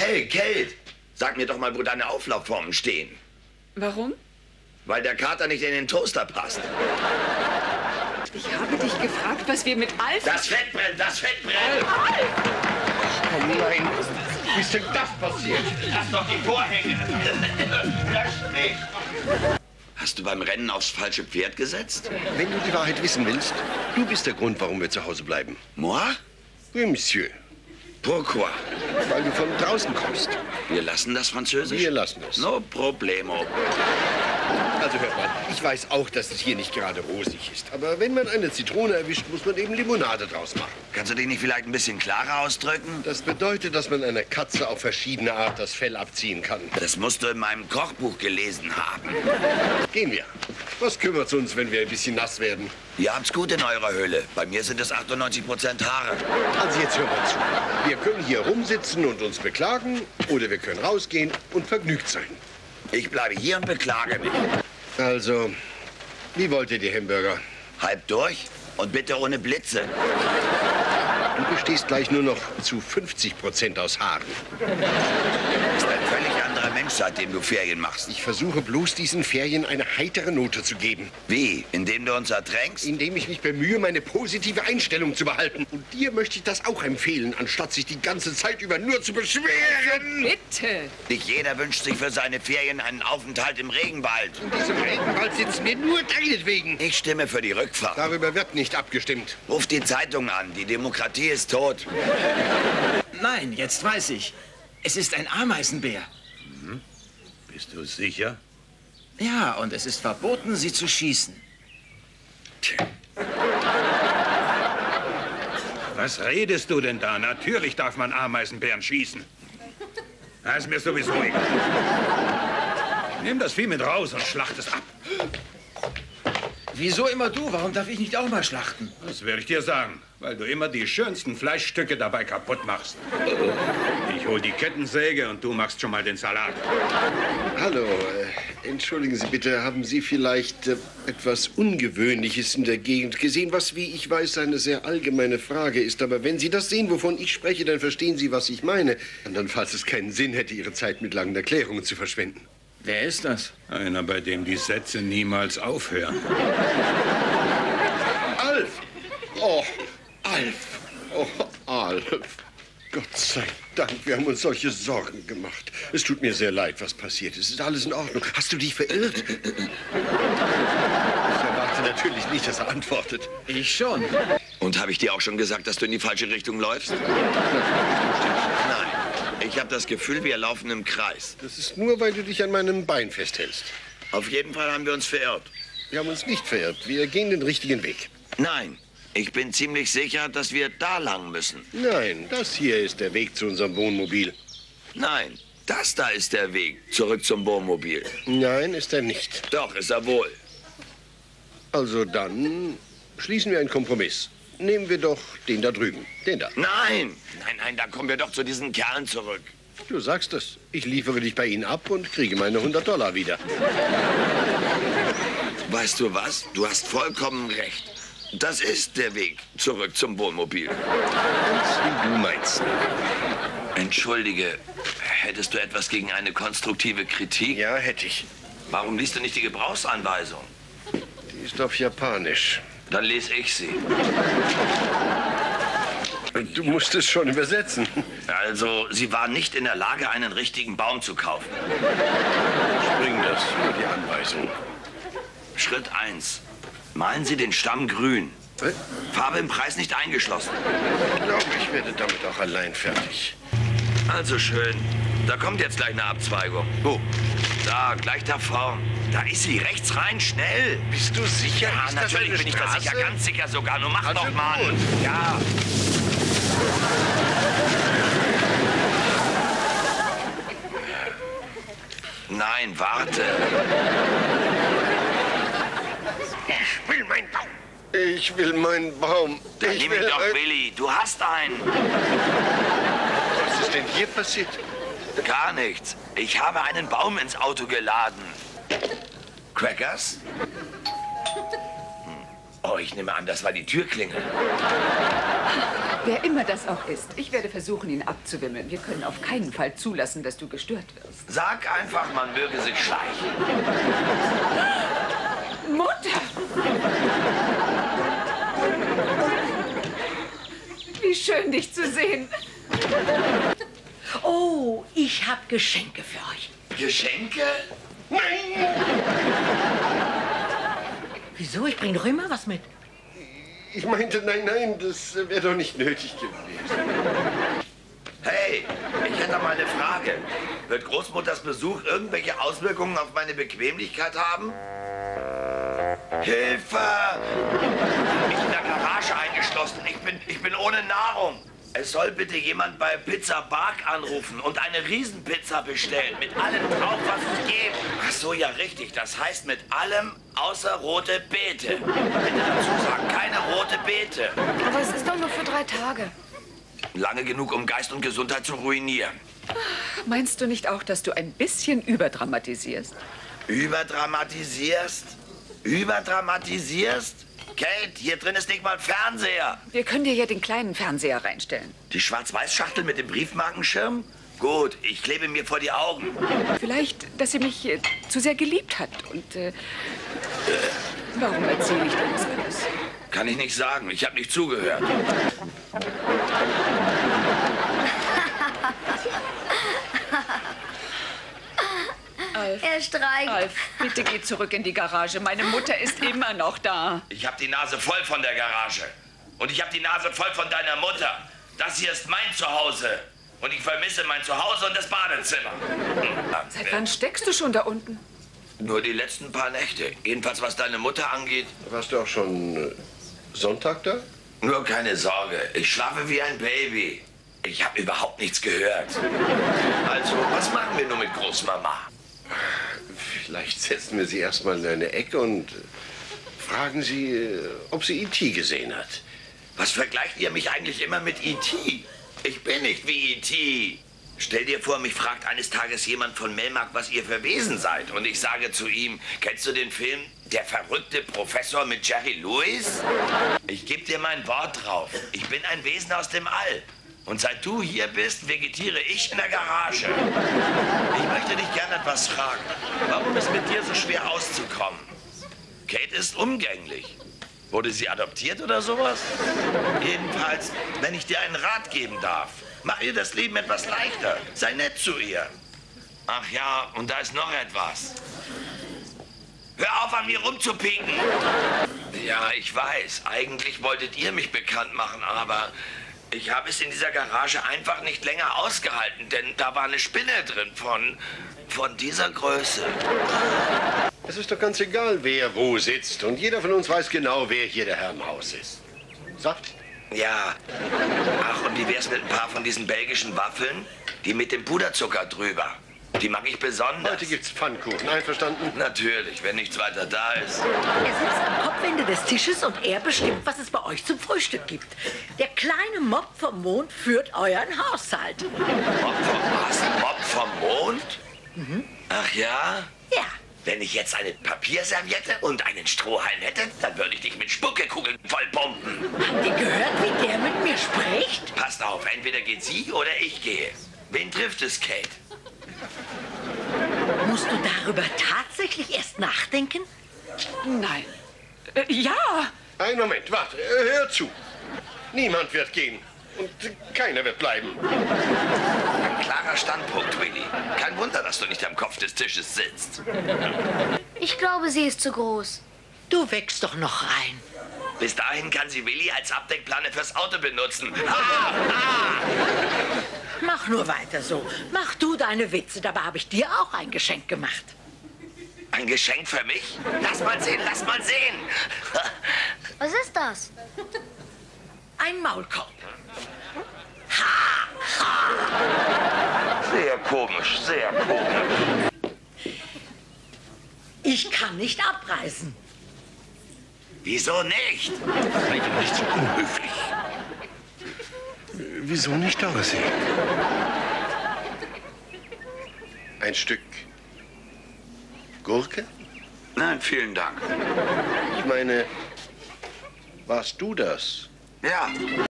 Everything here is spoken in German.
Hey, Kate, sag mir doch mal, wo deine Auflaufformen stehen. Warum? Weil der Kater nicht in den Toaster passt. Ich habe dich gefragt, was wir mit Alf... Das Fett brennt, das Fett brennt! Oh nein, wie ist denn das passiert? Lass doch die Vorhänge! Lösch mich! Hast du beim Rennen aufs falsche Pferd gesetzt? Wenn du die Wahrheit wissen willst, du bist der Grund, warum wir zu Hause bleiben. Moi? Oui, Monsieur. Pourquoi? Weil du von draußen kommst. Wir lassen das Französisch? Wir lassen es. No problemo. Also hört mal, ich weiß auch, dass es hier nicht gerade rosig ist. Aber wenn man eine Zitrone erwischt, muss man eben Limonade draus machen. Kannst du dich nicht vielleicht ein bisschen klarer ausdrücken? Das bedeutet, dass man einer Katze auf verschiedene Art das Fell abziehen kann. Das musst du in meinem Kochbuch gelesen haben. Gehen wir. Was kümmert's uns, wenn wir ein bisschen nass werden? Ihr habt's gut in eurer Höhle. Bei mir sind es 98% Haare. Also jetzt hör mal zu. Wir können hier rumsitzen und uns beklagen oder wir können rausgehen und vergnügt sein. Ich bleibe hier und beklage mich. Also, wie wollt ihr die Hamburger? Halb durch und bitte ohne Blitze. Du bestehst gleich nur noch zu 50% aus Haaren. Du bist ein völlig anderer Mensch, seitdem du Ferien machst. Ich versuche bloß, diesen Ferien eine heitere Note zu geben. Wie? Indem du uns ertränkst? Indem ich mich bemühe, meine positive Einstellung zu behalten. Und dir möchte ich das auch empfehlen, anstatt sich die ganze Zeit über nur zu beschweren. Bitte! Nicht jeder wünscht sich für seine Ferien einen Aufenthalt im Regenwald. In diesem Regenwald sitzen wir nur deinetwegen. Ich stimme für die Rückfahrt. Darüber wird nicht abgestimmt. Ruf die Zeitung an. Die Demokratie ist tot. Nein, jetzt weiß ich. Es ist ein Ameisenbär. Mhm. Bist du sicher? Ja, und es ist verboten, sie zu schießen. Tja. Was redest du denn da? Natürlich darf man Ameisenbären schießen. Das ist mir sowieso egal. Nimm das Vieh mit raus und schlacht es ab. Wieso immer du? Warum darf ich nicht auch mal schlachten? Das werde ich dir sagen, weil du immer die schönsten Fleischstücke dabei kaputt machst. Ich hol die Kettensäge und du machst schon mal den Salat. Hallo, entschuldigen Sie bitte, haben Sie vielleicht etwas Ungewöhnliches in der Gegend gesehen, was, wie ich weiß, eine sehr allgemeine Frage ist. Aber wenn Sie das sehen, wovon ich spreche, dann verstehen Sie, was ich meine. Andernfalls es keinen Sinn hätte, Ihre Zeit mit langen Erklärungen zu verschwenden. Wer ist das? Einer, bei dem die Sätze niemals aufhören. Alf! Oh, Alf! Oh, Alf! Gott sei Dank, wir haben uns solche Sorgen gemacht. Es tut mir sehr leid, was passiert ist. Ist alles in Ordnung? Hast du dich verirrt? Ich erwarte natürlich nicht, dass er antwortet. Ich schon. Und habe ich dir auch schon gesagt, dass du in die falsche Richtung läufst? Nein. Ich habe das Gefühl, wir laufen im Kreis. Das ist nur, weil du dich an meinem Bein festhältst. Auf jeden Fall haben wir uns verirrt. Wir haben uns nicht verirrt. Wir gehen den richtigen Weg. Nein, ich bin ziemlich sicher, dass wir da lang müssen. Nein, das hier ist der Weg zu unserem Wohnmobil. Nein, das da ist der Weg zurück zum Wohnmobil. Nein, ist er nicht. Doch, ist er wohl. Also dann schließen wir einen Kompromiss. Nehmen wir doch den da drüben. Den da. Nein, nein, da kommen wir doch zu diesen Kerlen zurück. Du sagst es. Ich liefere dich bei ihnen ab und kriege meine $100 wieder. Weißt du was? Du hast vollkommen recht. Das ist der Weg zurück zum Wohnmobil. Ganz wie du meinst. Entschuldige, hättest du etwas gegen eine konstruktive Kritik? Ja, hätte ich. Warum liest du nicht die Gebrauchsanweisung? Die ist auf Japanisch. Dann lese ich sie. Du musst es schon übersetzen. Also, sie waren nicht in der Lage, einen richtigen Baum zu kaufen. Bring das, nur die Anweisung. Schritt 1. Malen Sie den Stamm grün. Farbe im Preis nicht eingeschlossen. Ich glaube, ich werde damit auch allein fertig. Also schön. Da kommt jetzt gleich eine Abzweigung. Wo? Da, gleich da vorn. Da ist sie. Rechts rein, schnell. Bist du sicher? Ja, ist das natürlich eine bin ich da Straße? sicher. Ganz sicher sogar. Nur mach Also doch mal. gut. Ja. Nein, warte. Ich will meinen Baum. Ich will meinen Baum. Dann Ich nimm ihn will doch, Willi. Du hast einen. Was ist denn hier passiert? Gar nichts. Ich habe einen Baum ins Auto geladen. Crackers? Oh Oh, ich nehme an, das war die Türklingel. Wer immer das auch ist, ich werde versuchen, ihn abzuwimmeln. Wir können auf keinen Fall zulassen, dass du gestört wirst. Sag einfach, man möge sich schleichen. Mutter! Wie schön, dich zu sehen. Oh, ich habe Geschenke für euch. Geschenke? Nein! Wieso? Ich bringe doch immer was mit. Ich meinte, nein, das wäre doch nicht nötig gewesen. Hey, ich hätte mal eine Frage. Wird Großmutters Besuch irgendwelche Auswirkungen auf meine Bequemlichkeit haben? Hilfe! Ich hab mich in der Garage eingeschlossen. Ich bin ohne Nahrung. Es soll bitte jemand bei Pizza Bark anrufen und eine Riesenpizza bestellen. Mit allem drauf, was es gibt. Ach so, ja richtig. Das heißt mit allem außer rote Beete. Bitte dazu sagen, keine rote Beete. Aber es ist doch nur für 3 Tage. Lange genug, um Geist und Gesundheit zu ruinieren. Meinst du nicht auch, dass du ein bisschen überdramatisierst? Überdramatisierst? Überdramatisierst? Kate, hier drin ist nicht mal ein Fernseher. Wir können dir ja den kleinen Fernseher reinstellen. Die Schwarz-Weiß-Schachtel mit dem Briefmarkenschirm? Gut, ich klebe mir vor die Augen. Vielleicht, dass sie mich zu sehr geliebt hat. Und warum erzähle ich dir das alles? Kann ich nicht sagen, ich habe nicht zugehört. Alf, Er streikt. Alf, bitte geh zurück in die Garage. Meine Mutter ist immer noch da. Ich habe die Nase voll von der Garage. Und ich habe die Nase voll von deiner Mutter. Das hier ist mein Zuhause. Und ich vermisse mein Zuhause und das Badezimmer. Seit wann steckst du schon da unten? Nur die letzten paar Nächte. Jedenfalls, was deine Mutter angeht. Warst du auch schon Sonntag da? Nur keine Sorge. Ich schlafe wie ein Baby. Ich habe überhaupt nichts gehört. Also, was machen wir nur mit Großmama? Vielleicht setzen wir sie erstmal in eine Ecke und fragen sie, ob sie E.T. gesehen hat. Was vergleicht ihr mich eigentlich immer mit E.T.? Ich bin nicht wie E.T. Stell dir vor, mich fragt eines Tages jemand von Melmark, was ihr für Wesen seid. Und ich sage zu ihm, kennst du den Film Der verrückte Professor mit Jerry Lewis? Ich gebe dir mein Wort drauf. Ich bin ein Wesen aus dem All. Und seit du hier bist, vegetiere ich in der Garage. Ich möchte dich gerne etwas fragen. Warum ist mit dir so schwer auszukommen? Kate ist umgänglich. Wurde sie adoptiert oder sowas? Jedenfalls, wenn ich dir einen Rat geben darf, mach ihr das Leben etwas leichter. Sei nett zu ihr. Ach ja, und da ist noch etwas. Hör auf, an mir rumzupieken. Ja, ich weiß. Eigentlich wolltet ihr mich bekannt machen, aber ich habe es in dieser Garage einfach nicht länger ausgehalten, denn da war eine Spinne drin von dieser Größe. Es ist doch ganz egal, wer wo sitzt. Und jeder von uns weiß genau, wer hier der Herr im Haus ist. Saft? Ja. Ach, und wie wär's mit ein paar von diesen belgischen Waffeln? Die mit dem Puderzucker drüber. Die mag ich besonders. Heute gibt's Pfannkuchen, einverstanden? Natürlich, wenn nichts weiter da ist. Er sitzt am Kopfende des Tisches und er bestimmt, was es bei euch zum Frühstück gibt. Der kleine Mob vom Mond führt euren Haushalt. Mob vom was? Mob vom Mond? Mhm. Ach ja? Ja. Wenn ich jetzt eine Papierserviette und einen Strohhalm hätte, dann würde ich dich mit Spuckekugeln vollpumpen. Habt ihr gehört, wie der mit mir spricht? Passt auf, entweder geht sie oder ich gehe. Wen trifft es, Kate? Musst du darüber tatsächlich erst nachdenken? Nein. Ja. Einen Moment, warte, hör zu. Niemand wird gehen und keiner wird bleiben. Ein klarer Standpunkt, Willy. Kein Wunder, dass du nicht am Kopf des Tisches sitzt. Ich glaube, sie ist zu groß. Du wächst doch noch rein. Bis dahin kann sie Willy als Abdeckplane fürs Auto benutzen. Mach nur weiter so. Mach du deine Witze. Dabei habe ich dir auch ein Geschenk gemacht. Ein Geschenk für mich? Lass mal sehen, lass mal sehen. Was ist das? Ein Maulkorb. Sehr komisch, sehr komisch. Ich kann nicht abreisen. Wieso nicht? Sei doch nicht so unhöflich. Wieso nicht Dorothy? Ein Stück Gurke? Nein, vielen Dank. Ich meine, Warst du das? Ja.